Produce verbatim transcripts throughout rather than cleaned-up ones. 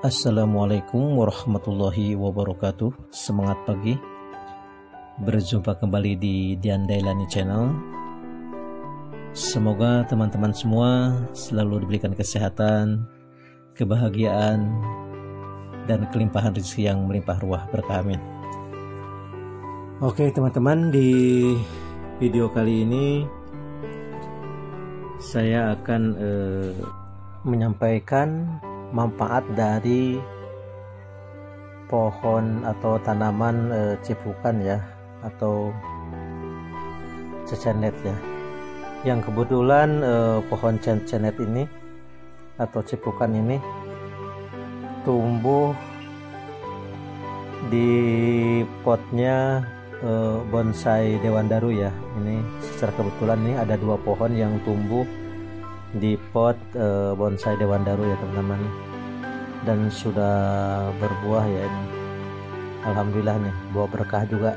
Assalamualaikum warahmatullahi wabarakatuh. Semangat pagi. Berjumpa kembali di Dian Dailani Channel. Semoga teman-teman semua selalu diberikan kesehatan, kebahagiaan, dan kelimpahan rezeki yang melimpah ruah berkah, amin. Oke teman-teman, di video kali ini saya akan eh, menyampaikan manfaat dari pohon atau tanaman e, cipukan ya, atau cecenet ya, yang kebetulan e, pohon cecenet ini atau cipukan ini tumbuh di potnya e, bonsai dewandaru ya. Ini secara kebetulan nih ada dua pohon yang tumbuh di pot e, bonsai dewandaru ya teman-teman, dan sudah berbuah ya ini. Alhamdulillah nih, buah berkah juga.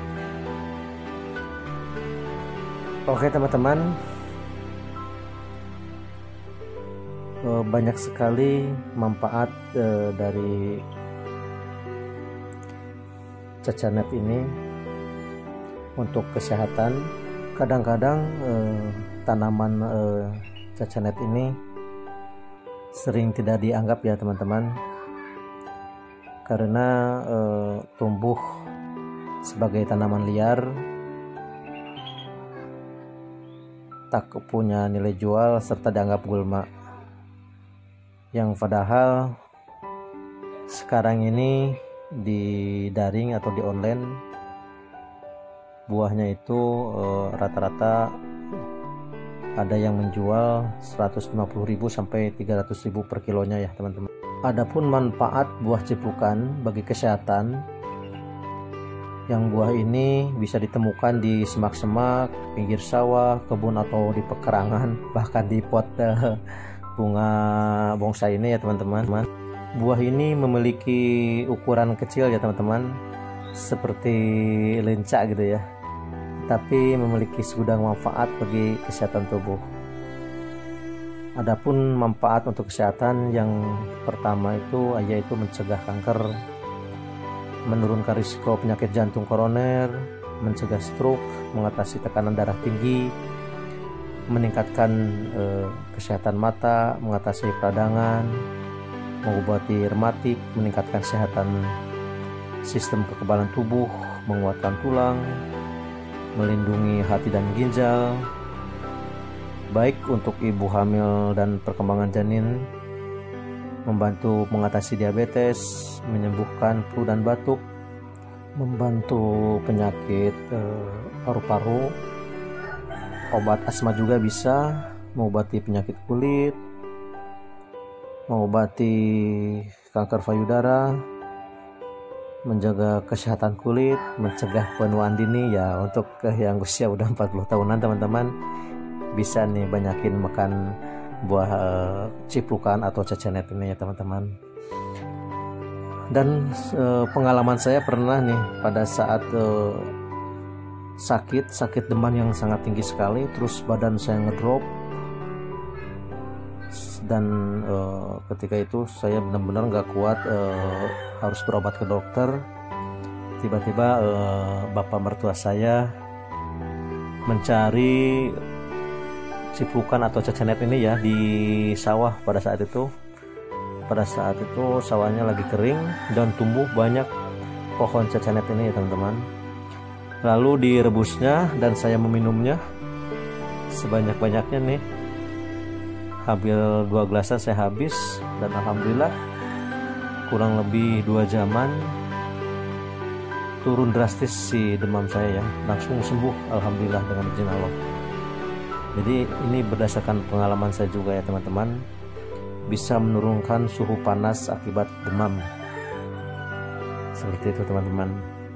Oke teman-teman, e, banyak sekali manfaat e, dari cecenet ini untuk kesehatan. Kadang-kadang e, tanaman e, cecenet ini sering tidak dianggap ya teman-teman, karena e, tumbuh sebagai tanaman liar, tak punya nilai jual, serta dianggap gulma. Yang padahal sekarang ini di daring atau di online, buahnya itu rata-rata ada yang menjual seratus lima puluh ribu sampai tiga ratus ribu per kilonya ya teman-teman. Adapun manfaat buah cipukan bagi kesehatan, yang buah ini bisa ditemukan di semak-semak, pinggir sawah, kebun atau di pekarangan, bahkan di pot uh, bunga bonsai ini ya teman-teman. Buah ini memiliki ukuran kecil ya teman-teman, seperti lenca gitu ya, tapi memiliki segudang manfaat bagi kesehatan tubuh. Adapun manfaat untuk kesehatan yang pertama itu yaitu mencegah kanker, menurunkan risiko penyakit jantung koroner, mencegah stroke, mengatasi tekanan darah tinggi, meningkatkan eh, kesehatan mata, mengatasi peradangan, mengobati rematik, meningkatkan kesehatan sistem kekebalan tubuh, menguatkan tulang, melindungi hati dan ginjal, baik untuk ibu hamil dan perkembangan janin, membantu mengatasi diabetes, menyembuhkan flu dan batuk, membantu penyakit paru-paru, obat asma juga bisa, mengobati penyakit kulit, mengobati kanker payudara, menjaga kesehatan kulit, mencegah penuaan dini ya. Untuk yang usia udah empat puluh tahunan teman-teman, bisa nih banyakin makan buah uh, cipukan atau cecenet ini ya teman-teman. Dan uh, pengalaman saya pernah nih pada saat uh, sakit sakit demam yang sangat tinggi sekali, terus badan saya ngedrop, dan uh, ketika itu saya benar-benar nggak kuat, uh, harus berobat ke dokter. Tiba-tiba uh, bapak mertua saya mencari cipukan atau cecenet ini ya di sawah. Pada saat itu pada saat itu sawahnya lagi kering dan tumbuh banyak pohon cecenet ini ya teman-teman. Lalu direbusnya dan saya meminumnya sebanyak-banyaknya nih, hampir dua gelasan saya habis, dan alhamdulillah kurang lebih dua jaman turun drastis si demam saya ya, langsung sembuh alhamdulillah dengan izin Allah. Jadi ini berdasarkan pengalaman saya juga ya teman-teman, bisa menurunkan suhu panas akibat demam, seperti itu teman-teman.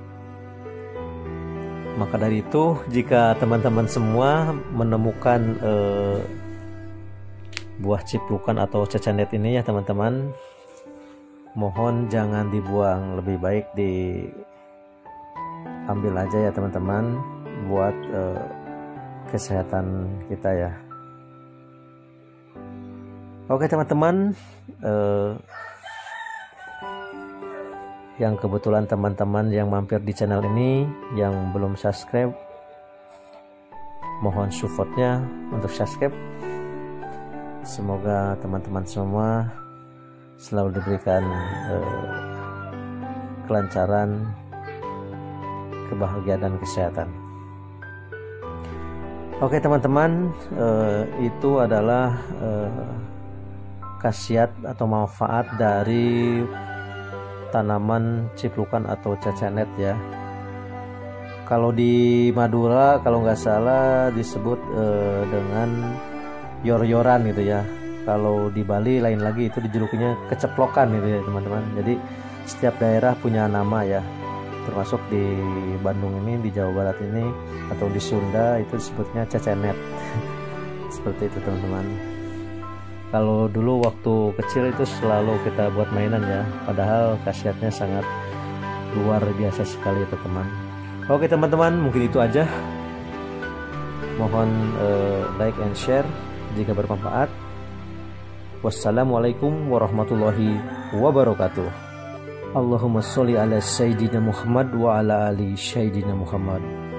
Maka dari itu, jika teman-teman semua menemukan eh, buah cipukan atau cecenet ini ya teman-teman, mohon jangan dibuang, lebih baik diambil aja ya teman-teman, buat eh, kesehatan kita ya. Oke teman-teman, eh, yang kebetulan teman-teman yang mampir di channel ini yang belum subscribe, mohon supportnya untuk subscribe. Semoga teman-teman semua selalu diberikan eh, kelancaran, kebahagiaan dan kesehatan. Oke teman-teman, eh, itu adalah eh, khasiat atau manfaat dari tanaman ciplukan atau cecenet ya. Kalau di Madura kalau nggak salah disebut eh, dengan yor-yoran gitu ya. Kalau di Bali lain lagi, itu dijulukinya keceplokan gitu ya teman-teman. Jadi setiap daerah punya nama ya, termasuk di Bandung ini, di Jawa Barat ini, atau di Sunda itu disebutnya cecenet. Seperti itu teman-teman. Kalau dulu waktu kecil itu selalu kita buat mainan ya, padahal khasiatnya sangat luar biasa sekali ya teman. Oke teman-teman, mungkin itu aja. Mohon eh, like and share jika bermanfaat. Wassalamualaikum warahmatullahi wabarakatuh. Allahumma sholli ala sayyidina Muhammad wa ala ali sayyidina Muhammad.